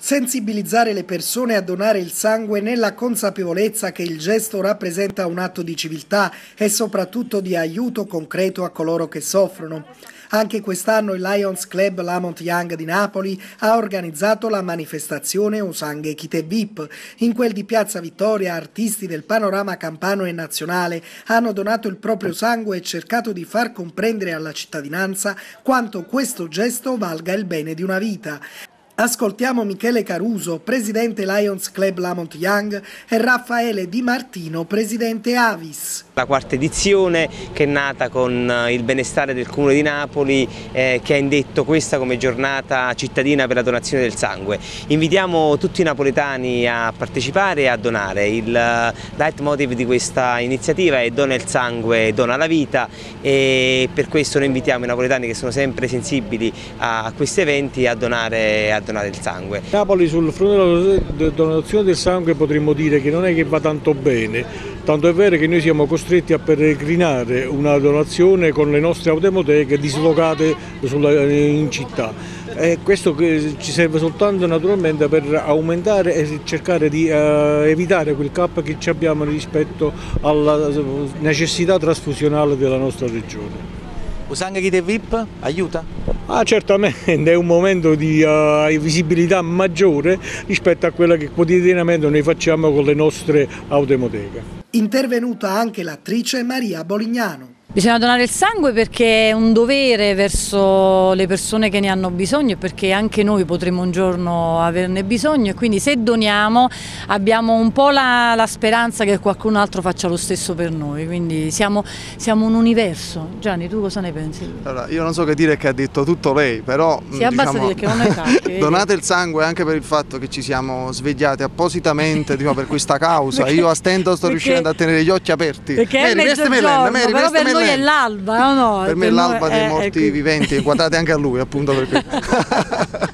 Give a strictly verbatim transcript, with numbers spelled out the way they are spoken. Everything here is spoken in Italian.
Sensibilizzare le persone a donare il sangue nella consapevolezza che il gesto rappresenta un atto di civiltà e soprattutto di aiuto concreto a coloro che soffrono. Anche quest'anno il Lions Club Lamont Young di Napoli ha organizzato la manifestazione O Sangue Chi Te V I P. In quel di Piazza Vittoria artisti del panorama campano e nazionale hanno donato il proprio sangue e cercato di far comprendere alla cittadinanza quanto questo gesto valga il bene di una vita. Ascoltiamo Michele Caruso, presidente Lions Club Lamont Young, e Raffaele Di Martino, presidente Avis. La quarta edizione che è nata con il benestare del Comune di Napoli eh, che ha indetto questa come giornata cittadina per la donazione del sangue. Invitiamo tutti i napoletani a partecipare e a donare. Il leitmotiv di questa iniziativa è dona il sangue, dona la vita, e per questo noi invitiamo i napoletani che sono sempre sensibili a questi eventi a donare, a donare il sangue. Napoli sul fronte della donazione del sangue potremmo dire che non è che va tanto bene, tanto è vero che noi siamo costretti a peregrinare una donazione con le nostre automoteche dislocate sulla, in città. E questo ci serve soltanto naturalmente per aumentare e cercare di uh, evitare quel gap che abbiamo rispetto alla necessità trasfusionale della nostra regione. O Sangue Chi Te V I P aiuta? Ah, certamente è un momento di uh, visibilità maggiore rispetto a quella che quotidianamente noi facciamo con le nostre automoteche. Intervenuta anche l'attrice Maria Bolignano. Bisogna donare il sangue perché è un dovere verso le persone che ne hanno bisogno e perché anche noi potremo un giorno averne bisogno, e quindi se doniamo abbiamo un po' la, la speranza che qualcun altro faccia lo stesso per noi, quindi siamo, siamo un universo. Gianni, tu cosa ne pensi? Allora, io non so che dire, che ha detto tutto lei, però sì, diciamo, dire che non è tanti, donate il sangue anche per il fatto che ci siamo svegliati appositamente diciamo, per questa causa. Perché, io a stento sto perché, riuscendo a tenere gli occhi aperti. Perché Mary, è mezzogiorno, Mary, però per noi è l'alba, no? Per me è l'alba dei morti viventi, guardate anche a lui appunto per questo.